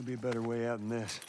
be a better way out than this.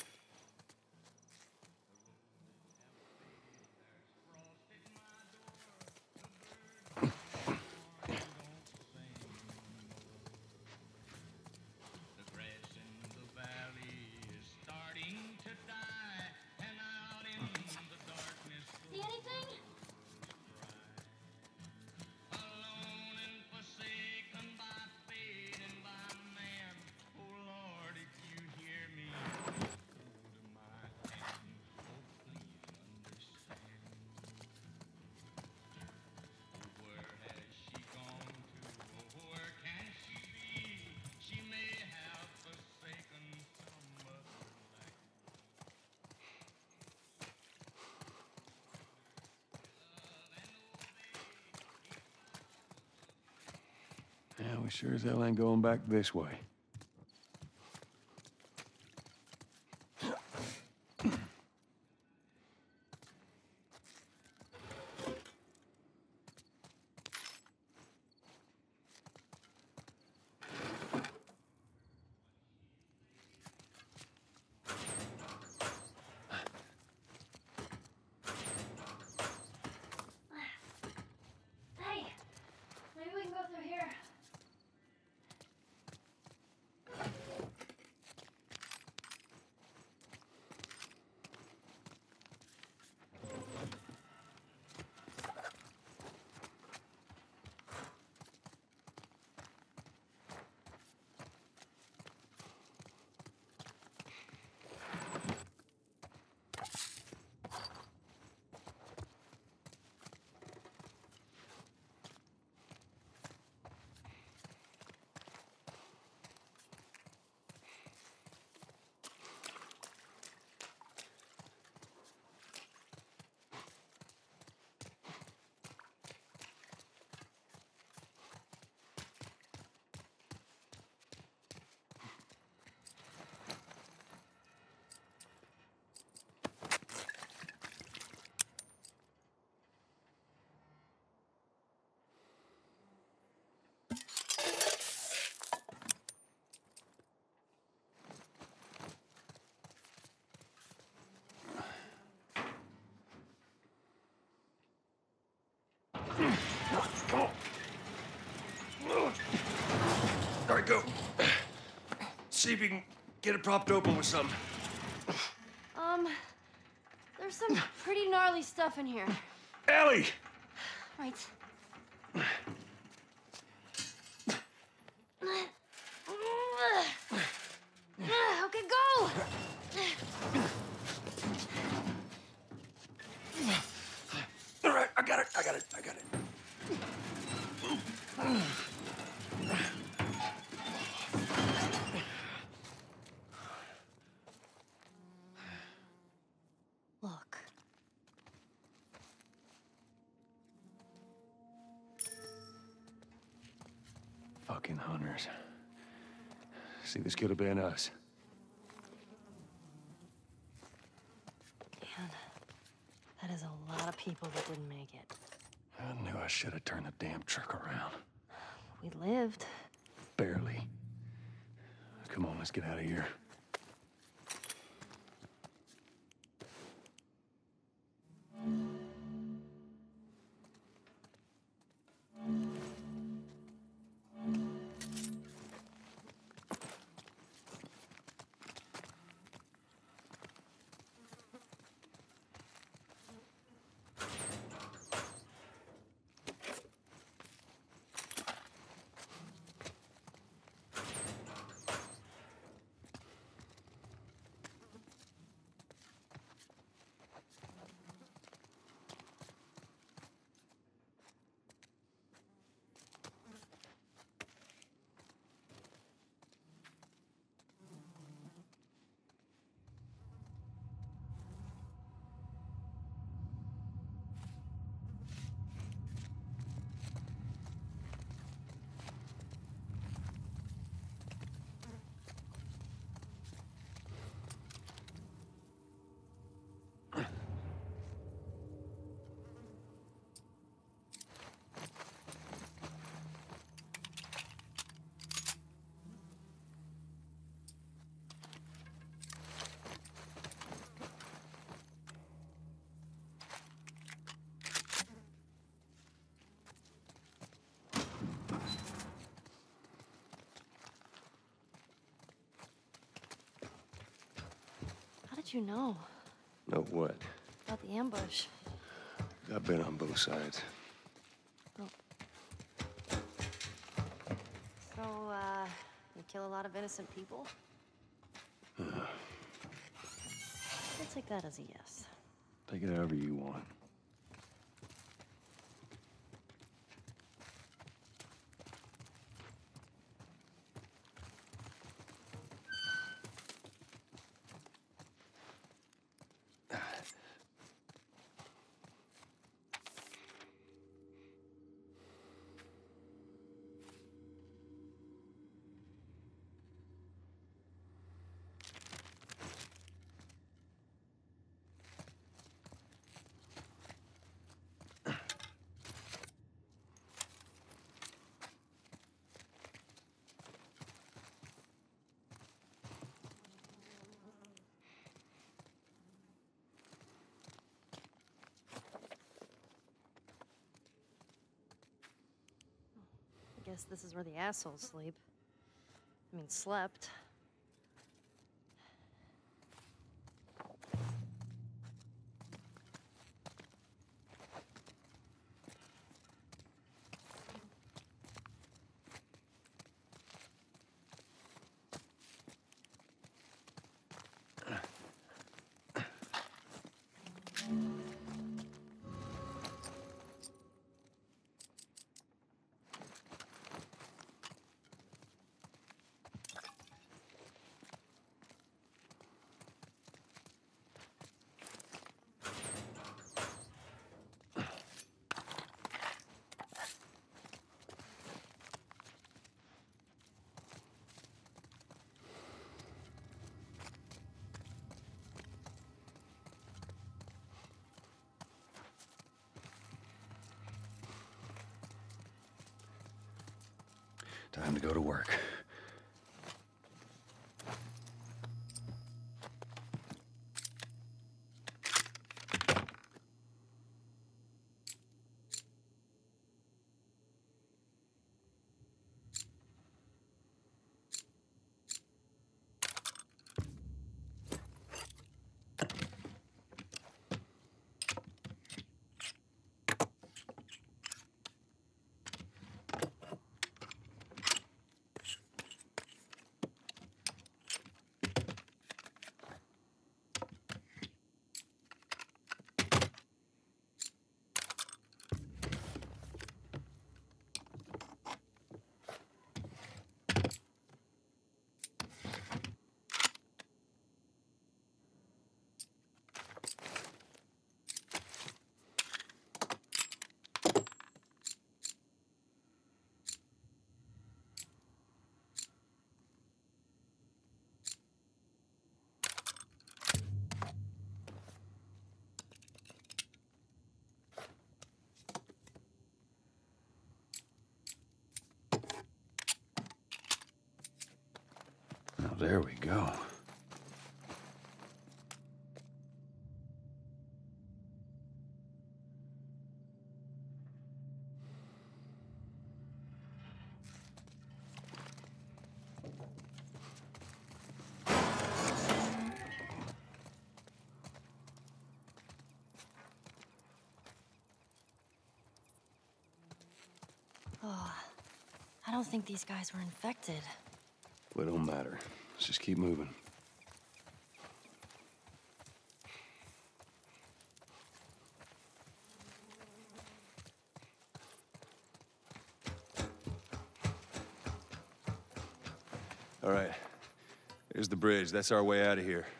Yeah, we sure as hell ain't going back this way. Hey, maybe we can go through here. All right, go. See if you can get it propped open with something. There's some pretty gnarly stuff in here. Ellie! Right. Okay, go! All right, I got it. Look. Fucking hunters. See, this could have been us. Man, that is a lot of people that didn't make it. I knew I should have turned the damn truck around. We lived. Barely. Come on, let's get out of here. How'd you know? Know what? About the ambush. I've been on both sides. Oh. So, you kill a lot of innocent people? I'll take that as a yes. Take it however you want. I guess this is where the assholes sleep. I mean, slept. Time to go to work. Now, there we go. Oh, I don't think these guys were infected. Well, it don't matter. Let's just keep moving. All right. There's the bridge. That's our way out of here.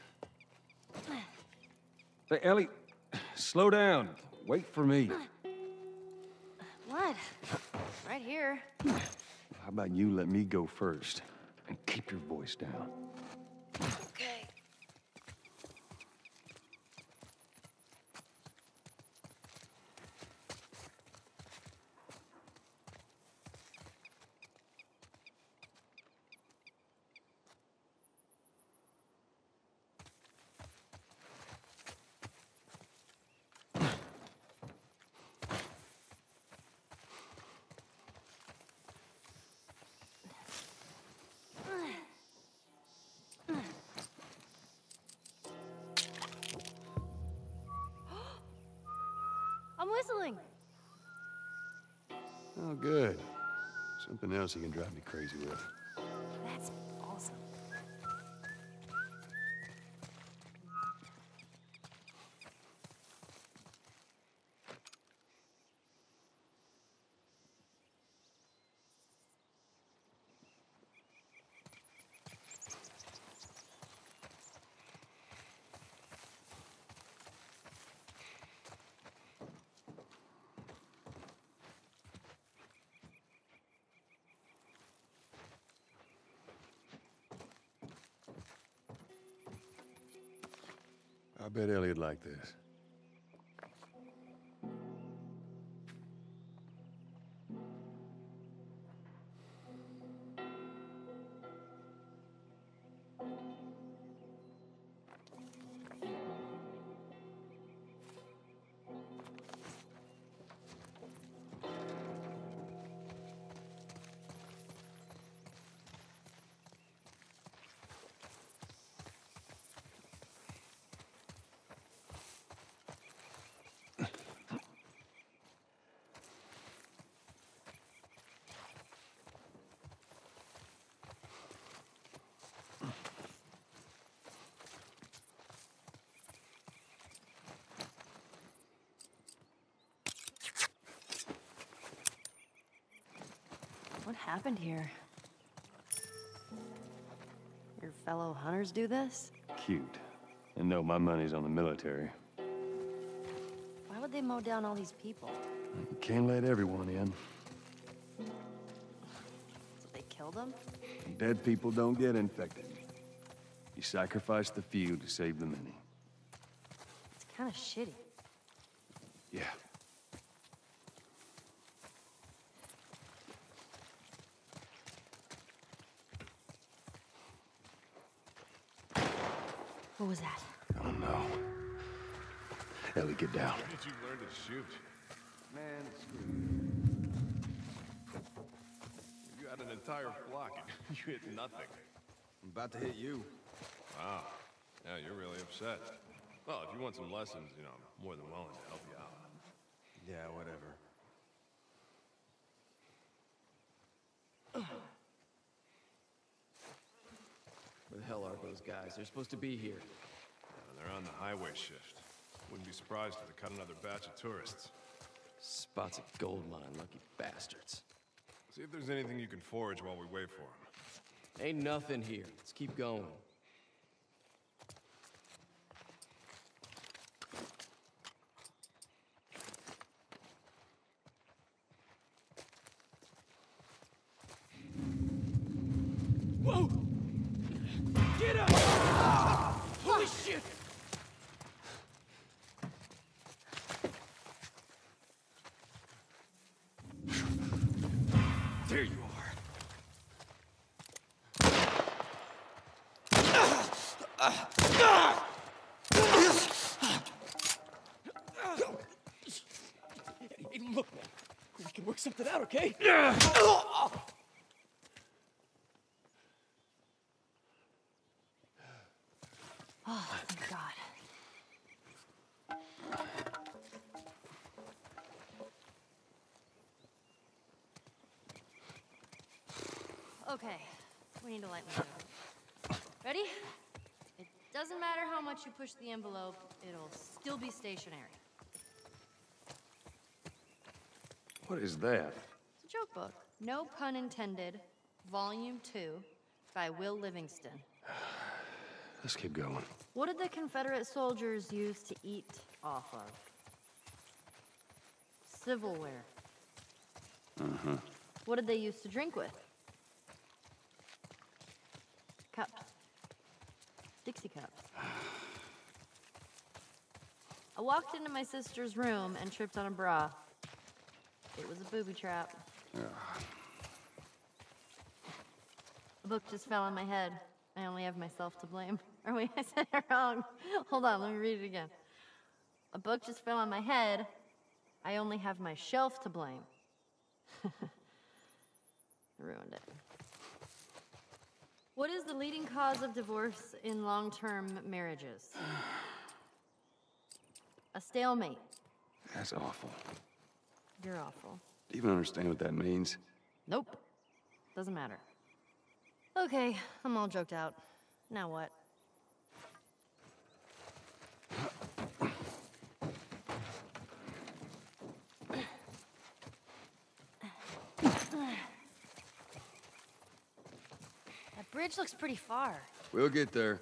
Hey, Ellie, slow down. Wait for me. What? Right here. How about you let me go first and keep your voice down? Okay. Oh, good. Something else he can drive me crazy with. That's awesome. I bet Ellie'd like this. What happened here? Your fellow hunters do this? Cute. And no, my money's on the military. Why would they mow down all these people? You can't let everyone in. So they killed them? Dead people don't get infected. You sacrifice the few to save the many. It's kind of shitty. Yeah. What was that? I don't know. Ellie, get down. When did you learn to shoot? Man, You had an entire flock and you hit nothing. I'm about to hit you. Wow. Yeah, you're really upset. Well, if you want some lessons, you know, I'm more than willing to help you out. Yeah, whatever. Where the hell are those guys? They're supposed to be here. They're on the highway shift. Wouldn't be surprised if they cut another batch of tourists. Spots a gold mine, lucky bastards. See if there's anything you can forage while we wait for them. Ain't nothing here. Let's keep going. Whoa! Get up! Holy shit! There you are. Hey, look, man. We can work something out, okay? Oh, thank God. Okay, we need to lighten the mood. Ready? It doesn't matter how much you push the envelope, it'll still be stationary. what is that? It's a joke book. No pun intended. Volume 2 by Will Livingston. Let's keep going. What did the Confederate soldiers use to eat off of? Civilware. Uh-huh. What did they use to drink with? Cups. Dixie cups. I walked into my sister's room and tripped on a bra. It was a booby trap. The book just fell on my head. I only have myself to blame. Or wait, I said it wrong. Hold on, let me read it again. A book just fell on my head. I only have my shelf to blame. I ruined it. What is the leading cause of divorce in long-term marriages? A stalemate. That's awful. You're awful. Do you even understand what that means? Nope. Doesn't matter. Okay, I'm all joked out. Now what? That bridge looks pretty far. We'll get there.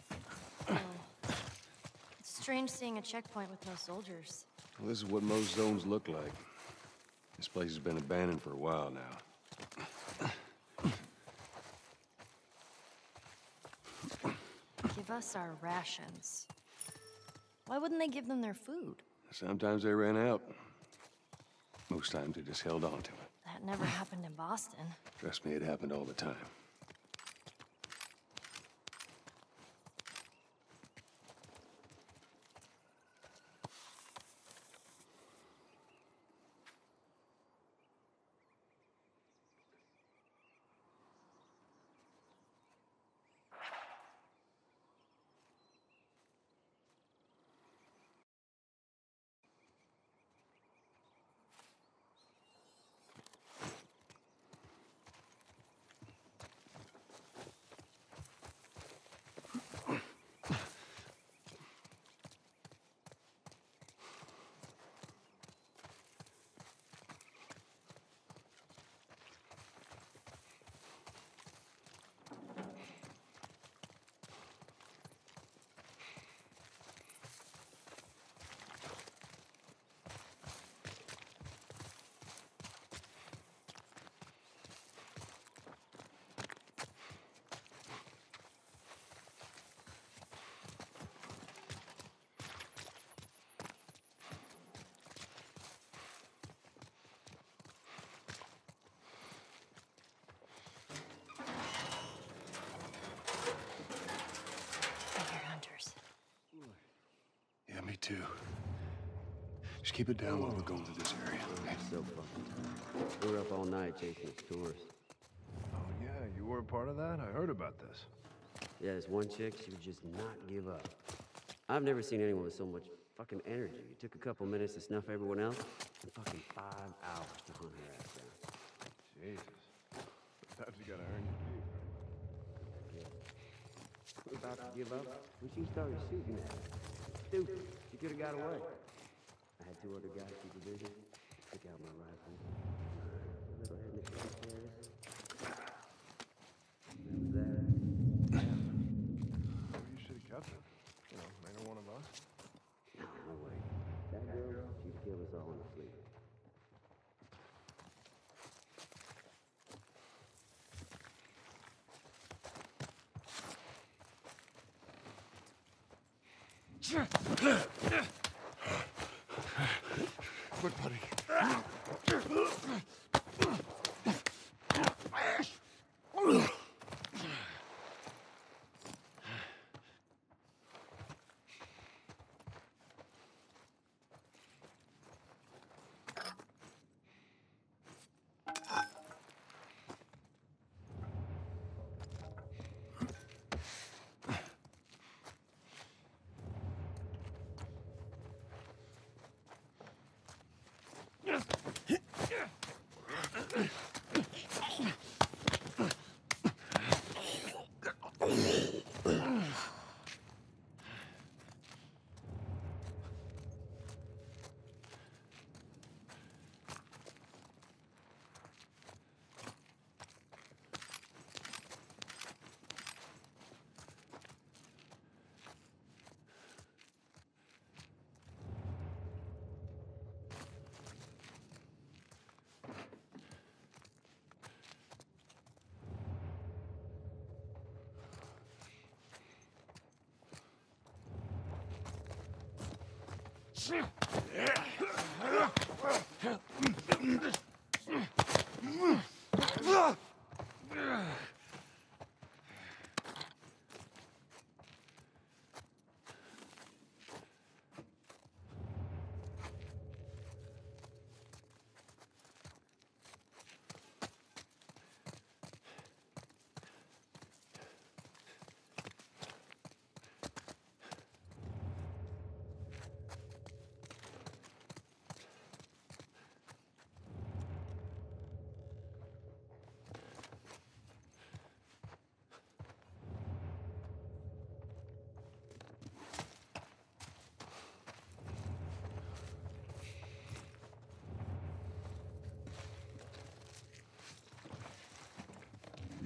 It's strange seeing a checkpoint with no soldiers. Well, this is what most zones look like. This place has been abandoned for a while now. Give us our rations. Why wouldn't they give them their food? Sometimes they ran out. Most times they just held on to it. That never happened in Boston. Trust me, it happened all the time. Yeah, me too. Just keep it down while we're going through this area, okay? So fucking tired. We were up all night chasing this tourist. Oh, yeah, you were a part of that? I heard about this. Yeah, this one chick, she would just not give up. I've never seen anyone with so much fucking energy. It took a couple minutes to snuff everyone else, and fucking 5 hours to hunt her ass down. Jesus. Sometimes you gotta earn your keep, right? We're about to give up when she started shooting at us. Stupid. She could have got away. I had 2 other guys supervision. Took out my rifle. Go ahead and take care of this. That was that. Maybe you should have kept her. You know, made her one of us. No, no way. That girl, she'd kill us all in her sleep. Quick, buddy.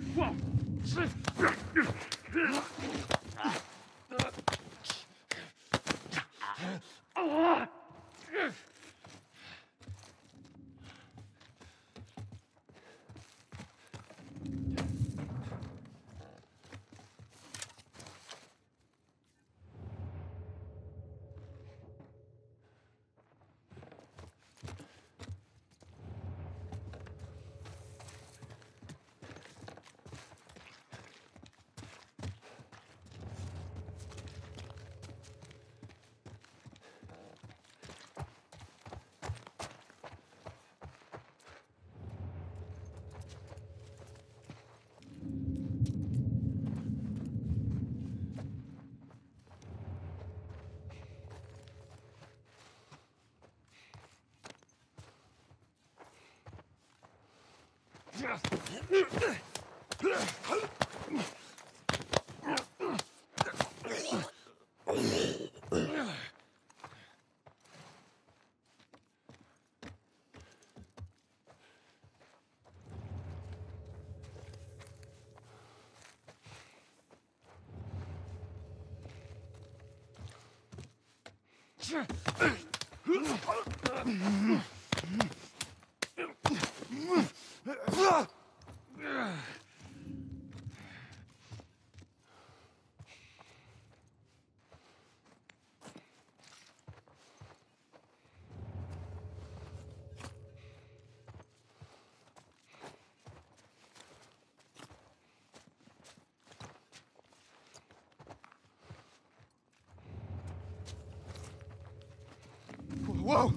Whoa!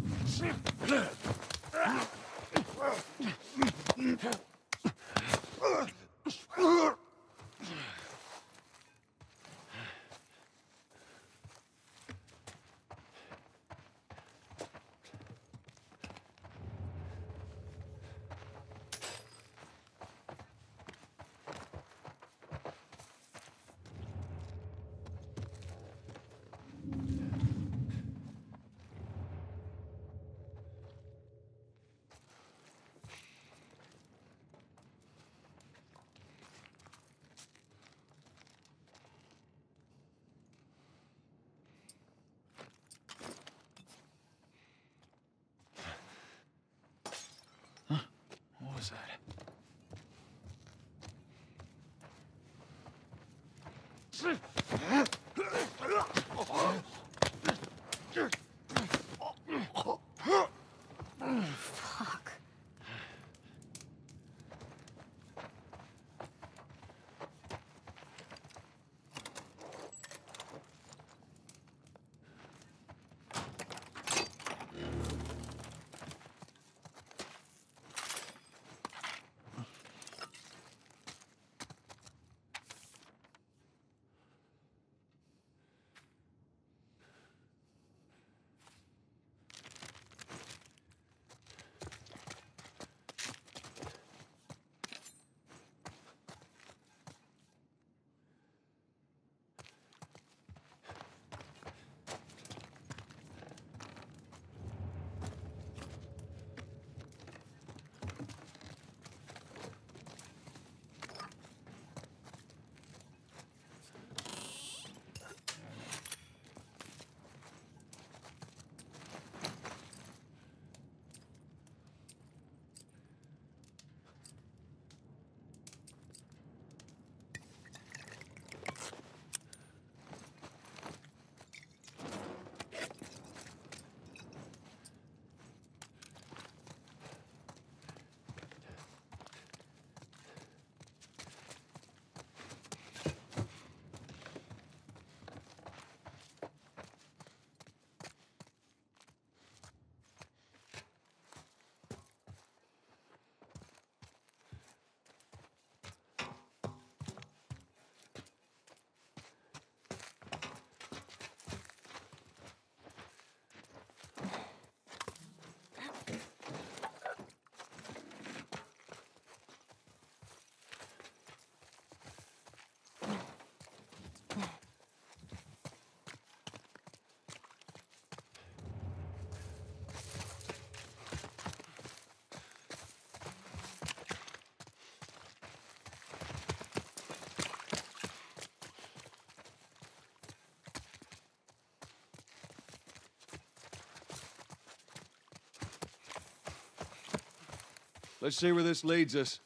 Let's see where this leads us.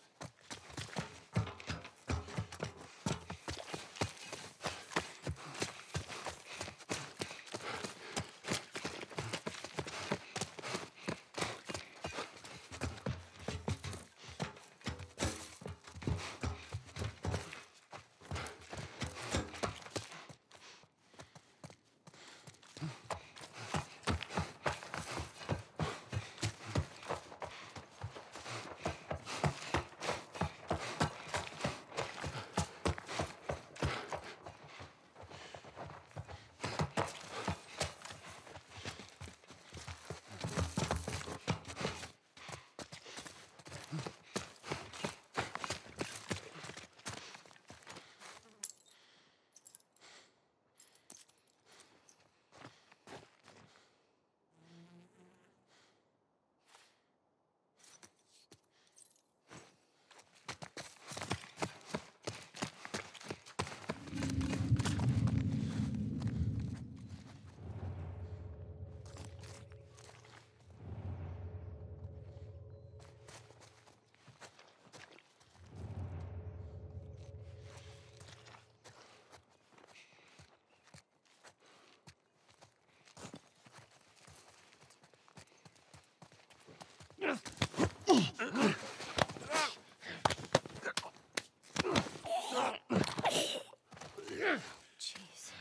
Jeez.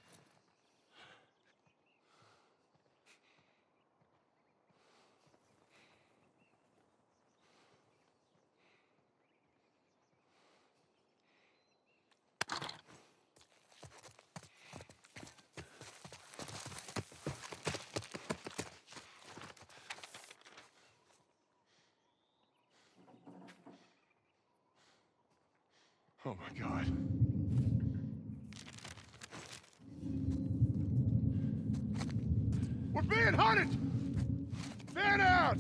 Oh my God. We're being hunted! Fan out!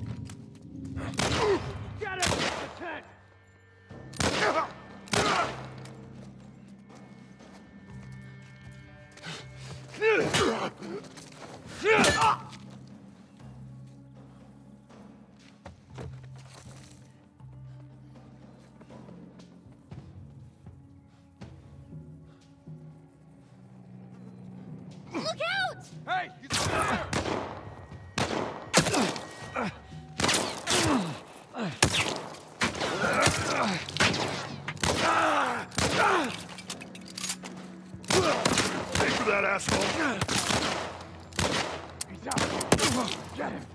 Get it! The tent! Look out! Hey, get there! Take for that asshole! He's out! Get him!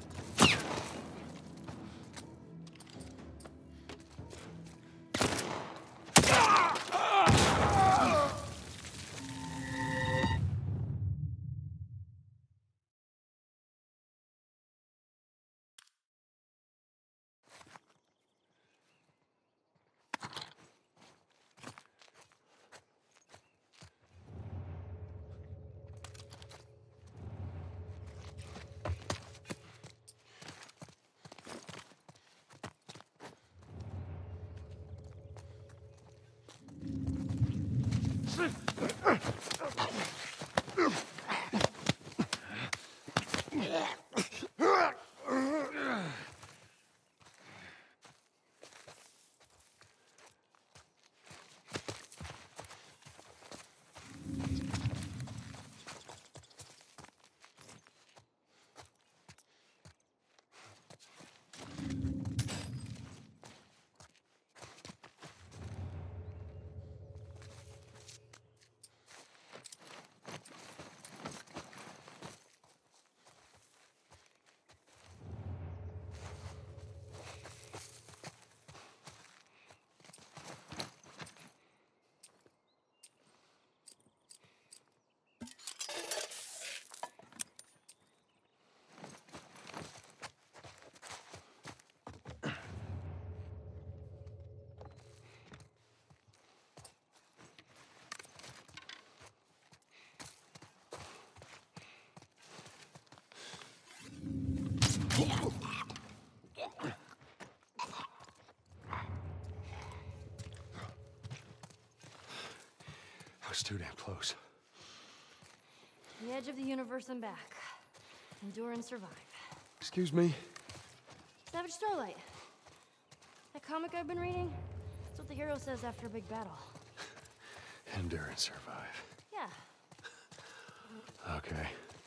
I was too damn close. The edge of the universe and back. Endure and survive. Excuse me? Savage Starlight. That comic I've been reading? That's what the hero says after a big battle. Endure and survive. Yeah. Okay.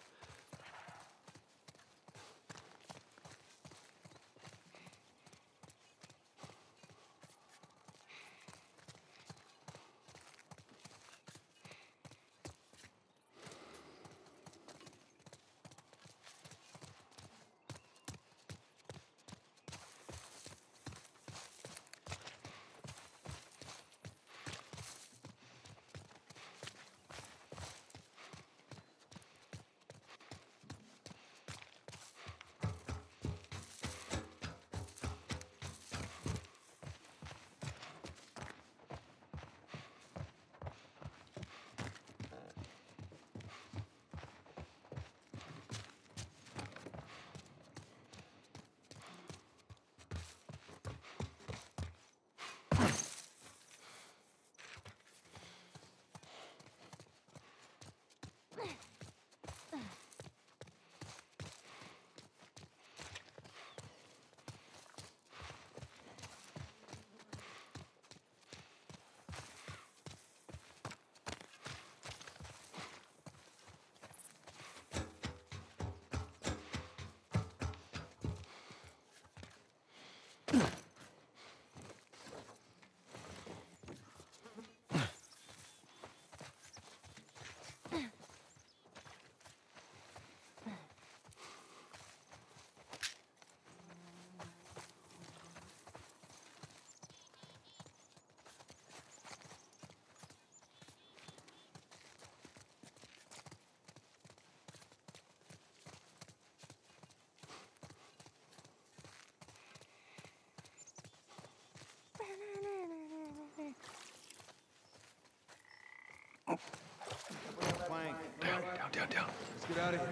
Plank. Down. Let's get out of here.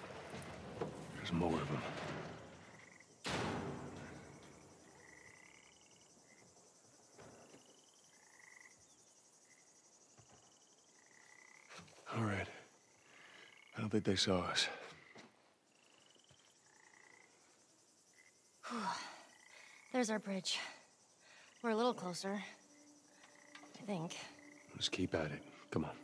There's more of them. All right. I don't think they saw us. There's our bridge. We're a little closer. I think. Let's keep at it. Come on.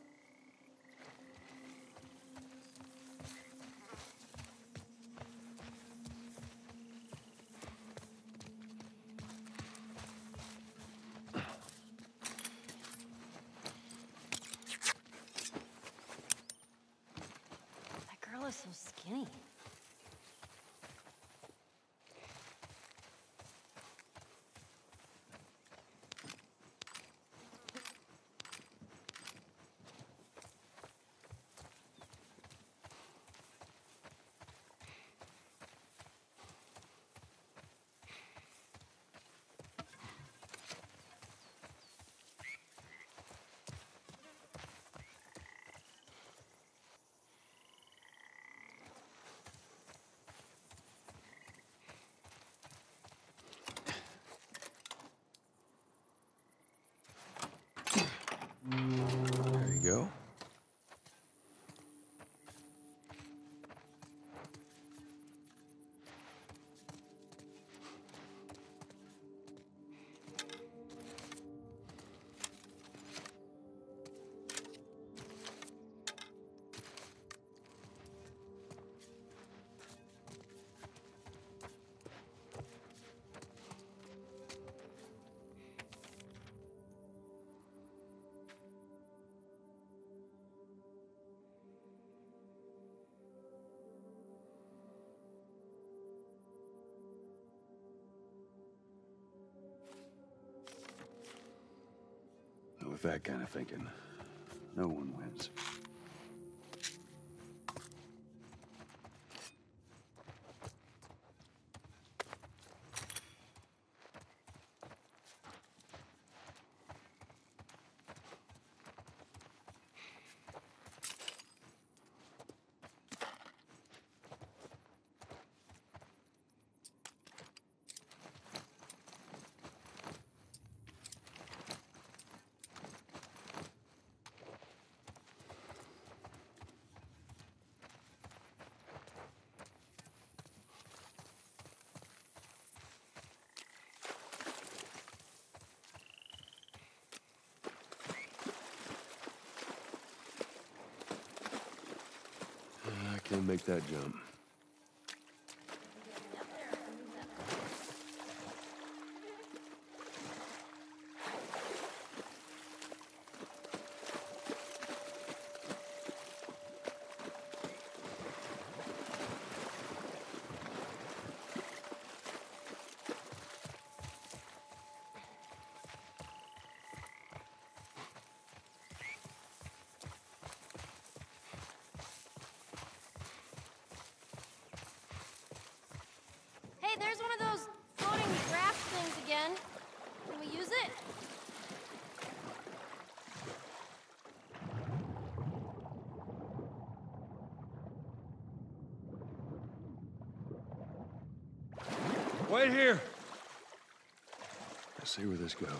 That girl is so skinny. There you go. With that kind of thinking, no one wins. make that jump. Hey, there's one of those floating raft things again. Can we use it? Wait here! Let's see where this goes.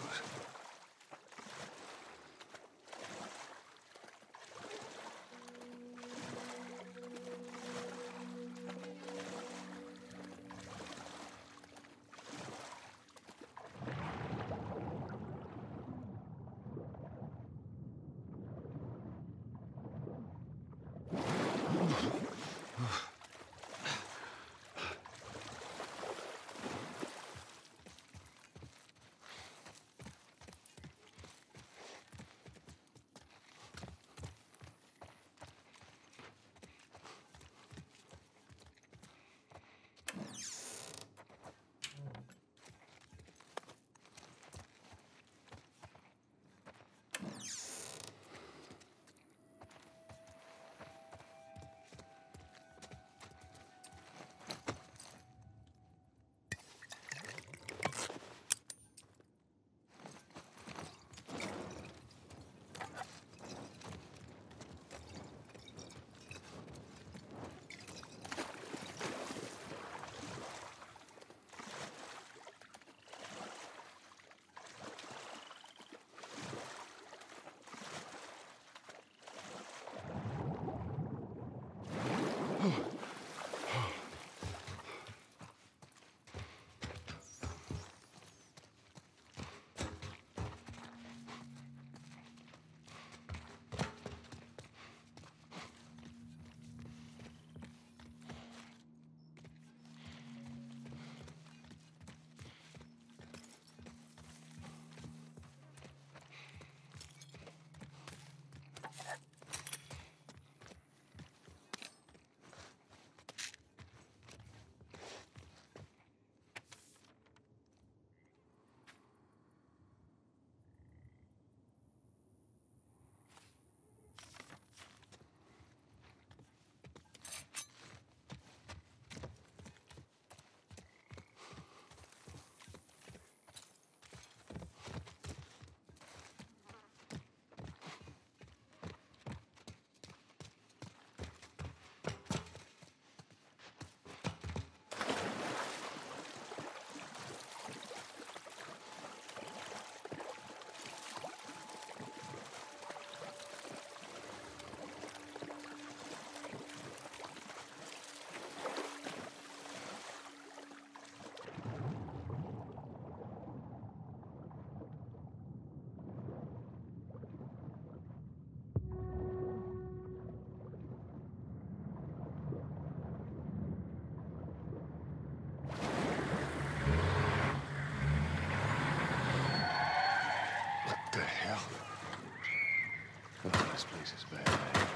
This place is bad, man.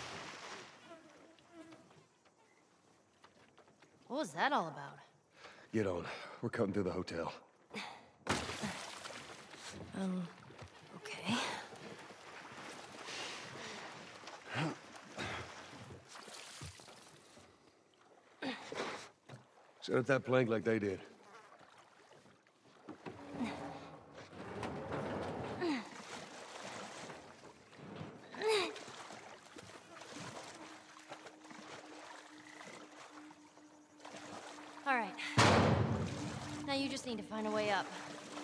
What was that all about? Get on. We're cutting through the hotel. Okay. Set up that plank like they did. All right. Now you just need to find a way up.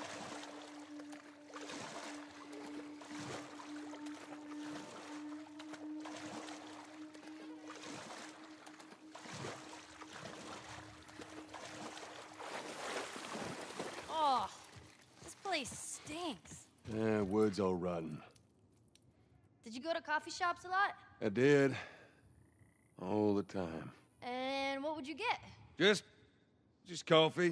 Oh, this place stinks. Yeah, wood's all rotten. Did you go to coffee shops a lot? I did. All the time. And what would you get? Just coffee.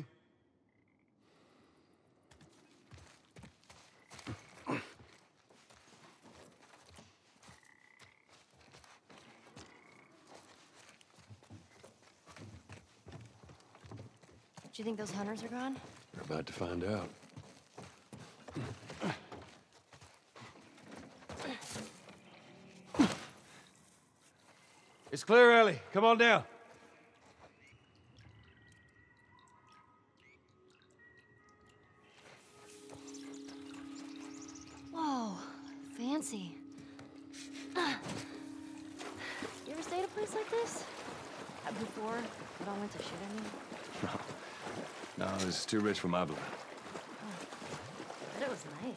Do you think those hunters are gone? We're about to find out. It's clear, Ellie. Come on down. Whoa, fancy. You ever stayed at a place like this? Before it all went to shit, I mean? No, this is too rich for my blood. But it was nice.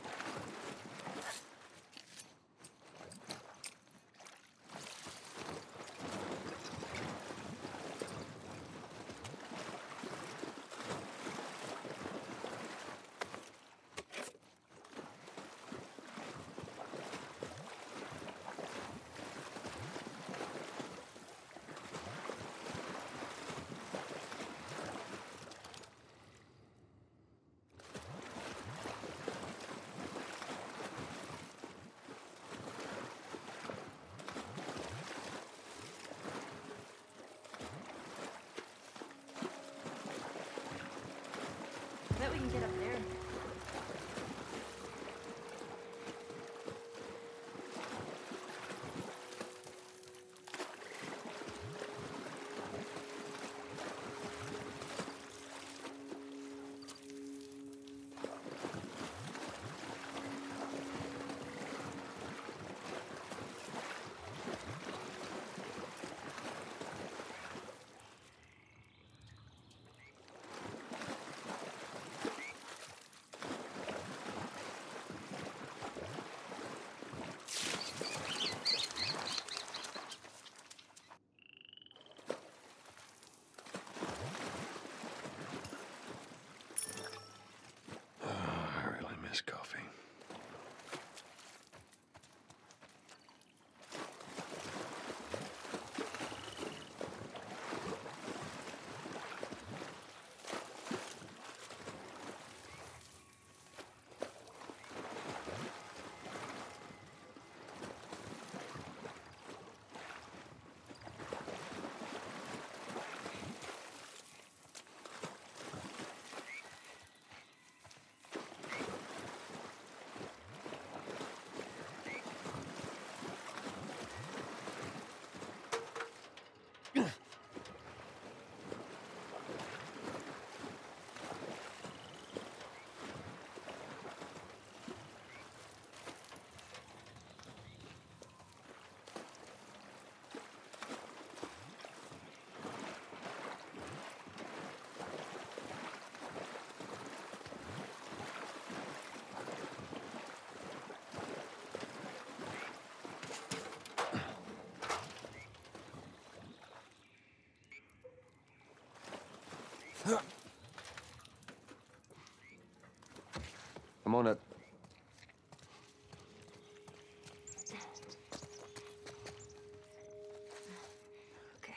I bet we can get up there. Coffee. I'm on it. Okay.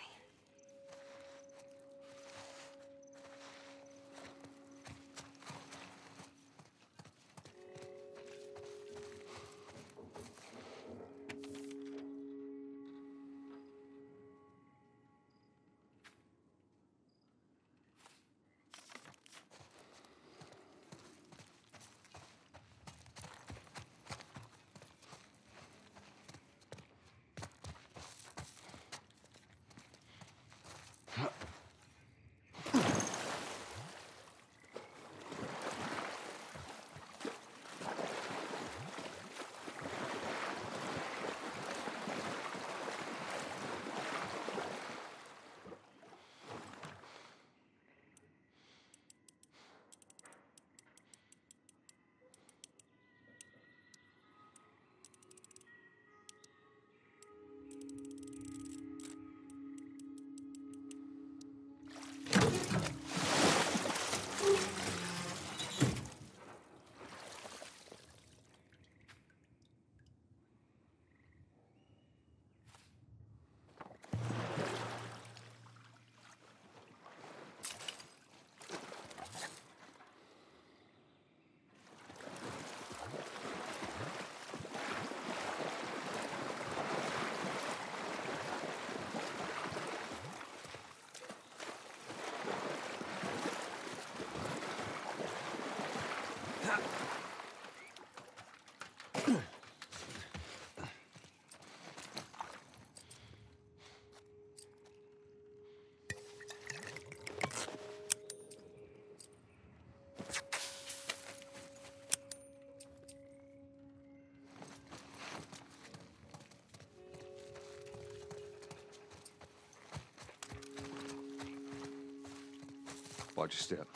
Watch your step.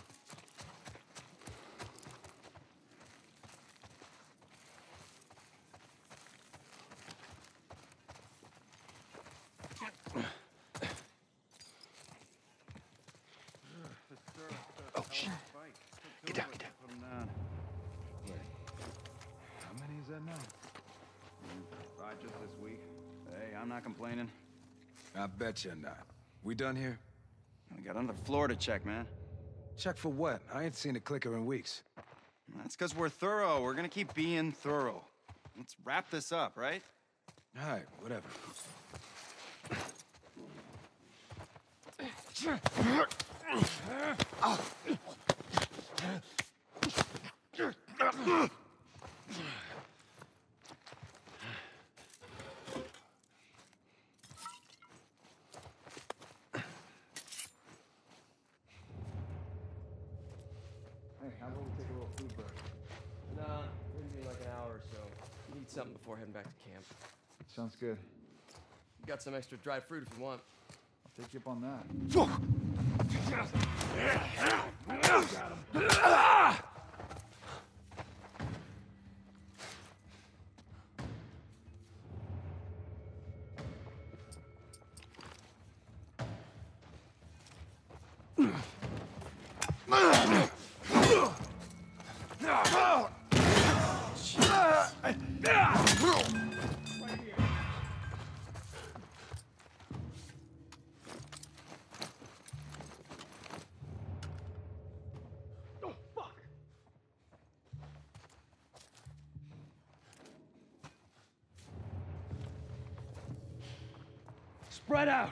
Oh, shit. Get down, get down. Wait. How many is that now? 5 just this week. Hey, I'm not complaining. I bet you're not. We done here? We got another floor to check, man. Check for what? I ain't seen a clicker in weeks. That's because we're thorough. We're gonna keep being thorough. Let's wrap this up, right? All right, whatever. Hey, how about we take a little food break? Nah, it'll be like an hour or so. Need something before heading back to camp. Sounds good. Got some extra dried fruit if you want. I'll take you up on that. Spread out!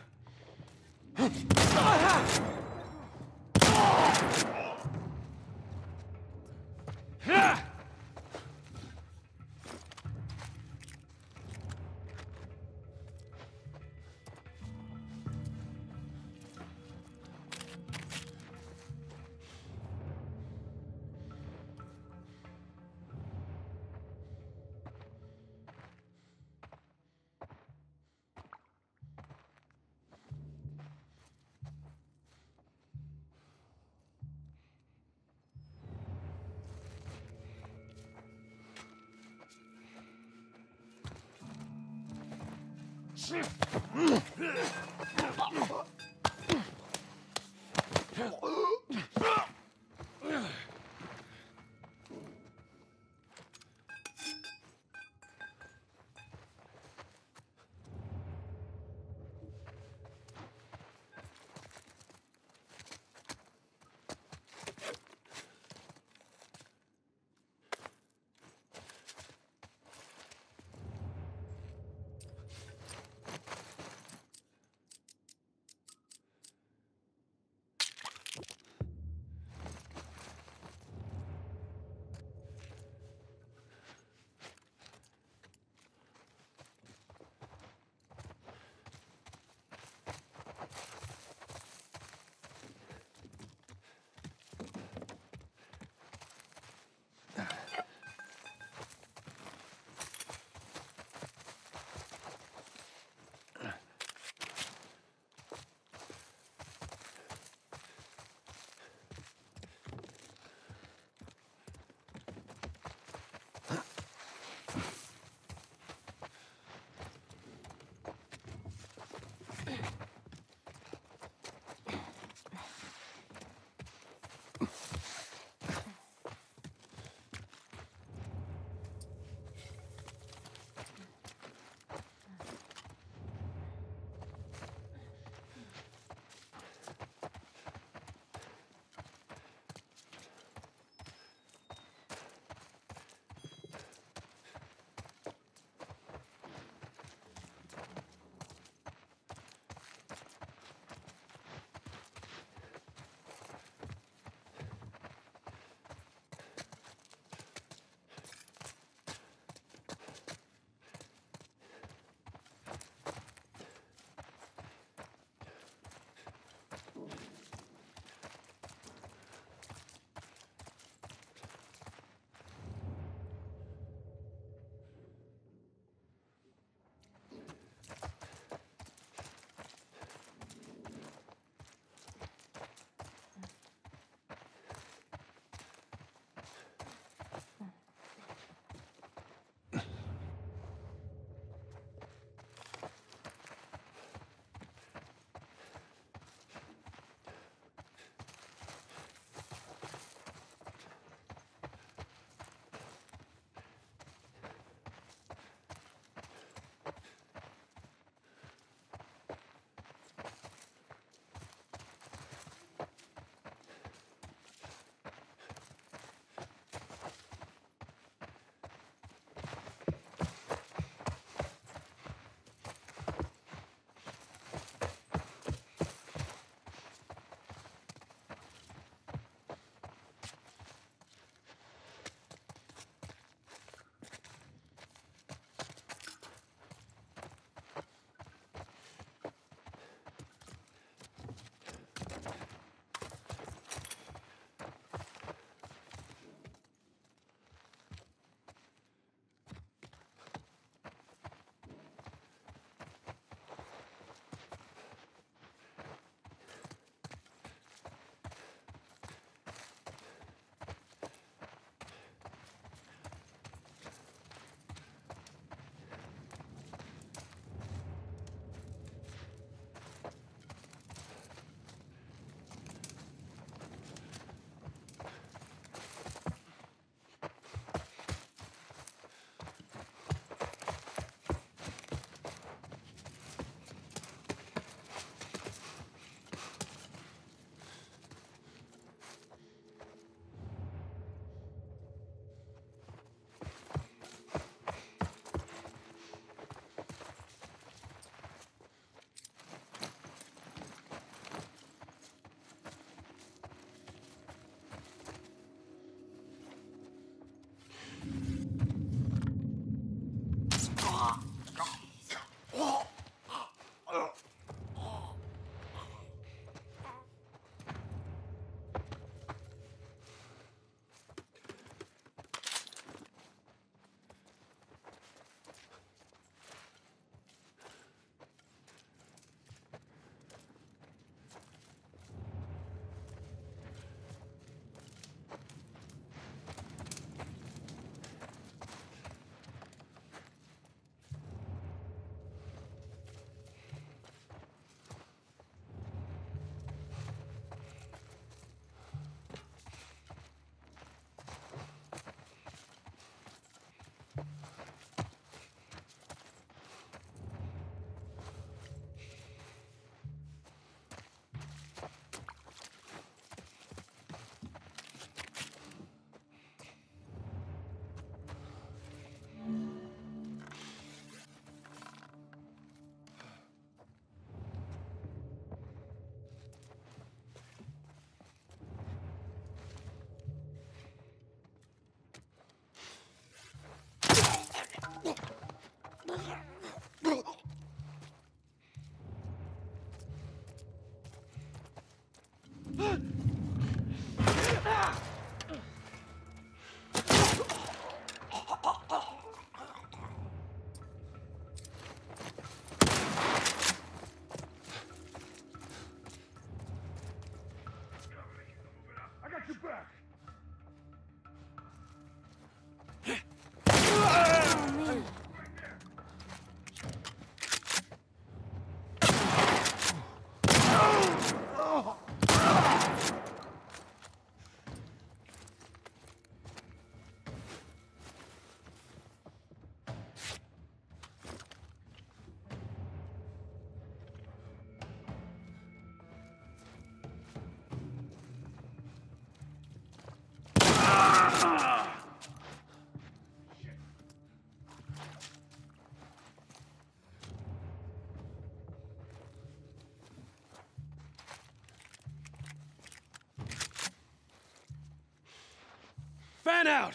Fan out!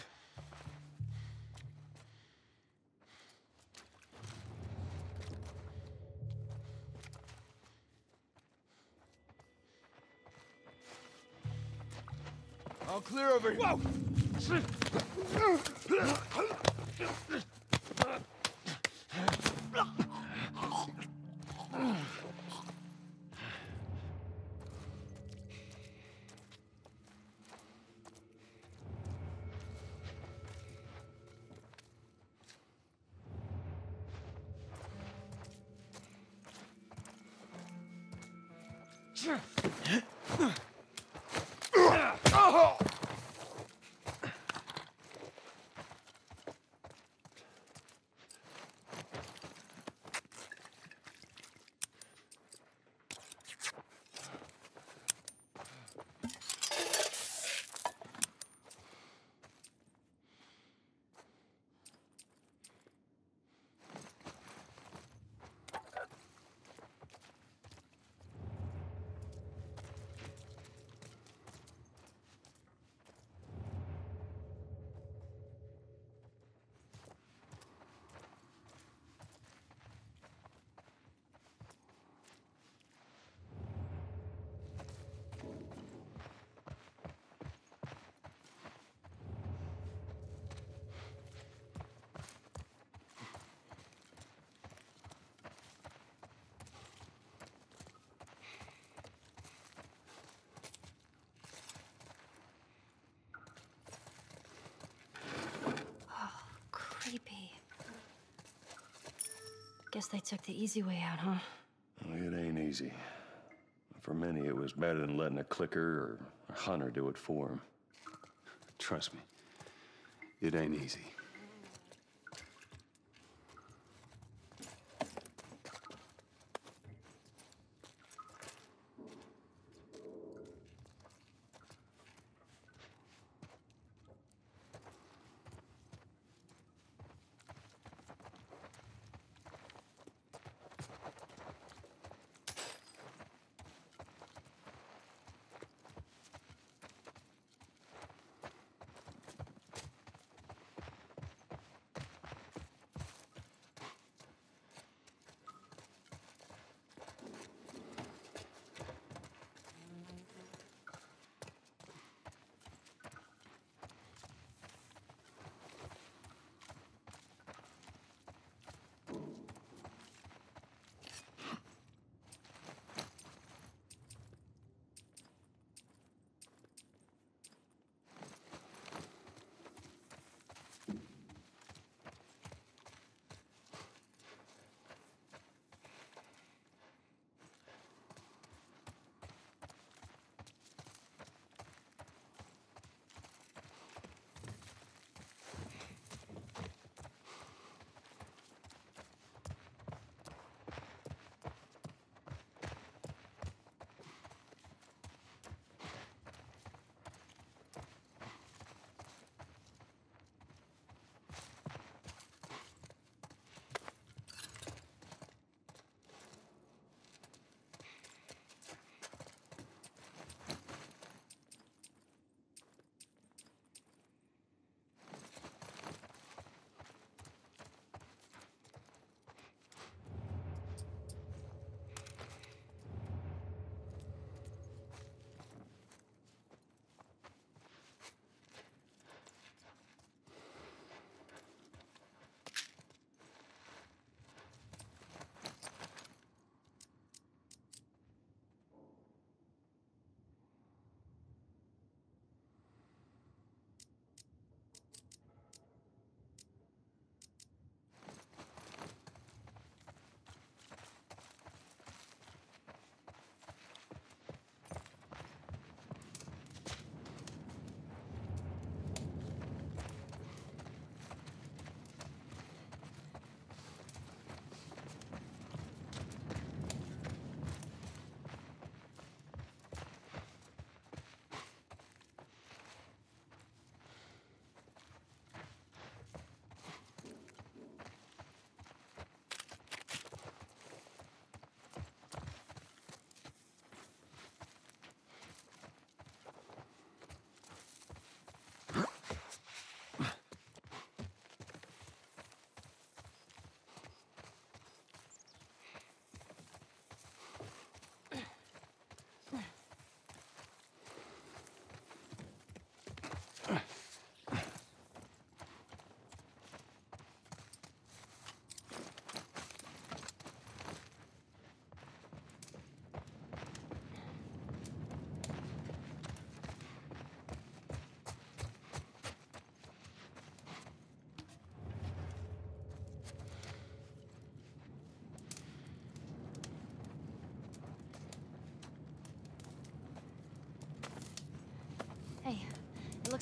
All clear over here. Whoa! Creepy. Guess they took the easy way out, huh? It ain't easy. For many, it was better than letting a clicker or a hunter do it for them. Trust me, it ain't easy.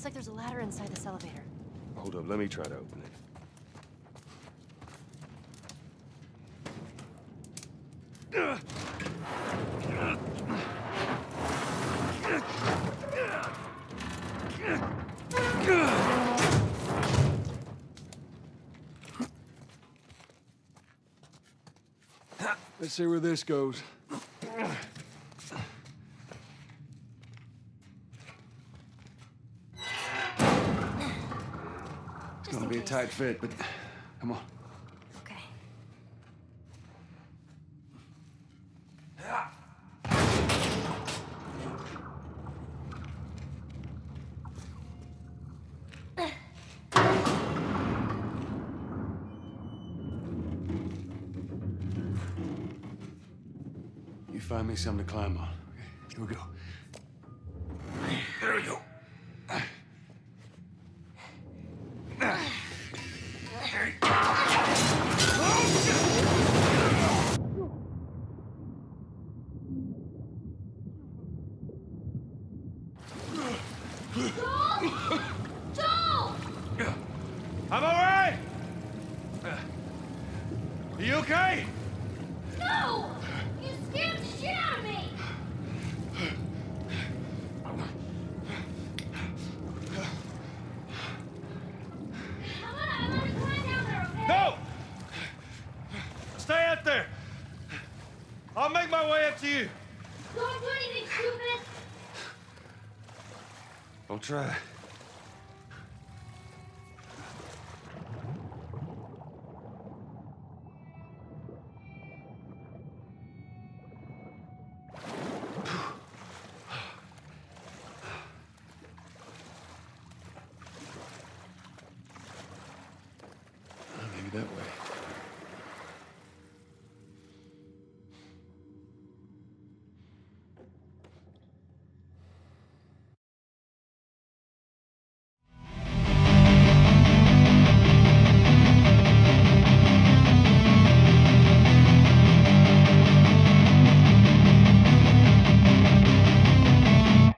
Looks like there's a ladder inside this elevator. Hold up, let me try to open it. Let's see where this goes. It's gonna be a tight fit, but come on. Okay. You find me something to climb on. Okay, here we go. There we go. Joel! I'm all right! Are you okay? No! You scared the shit out of me! I'm gonna climb down there, okay? No! Stay out there! I'll make my way up to you. Don't do anything stupid! I'll try. Maybe that way.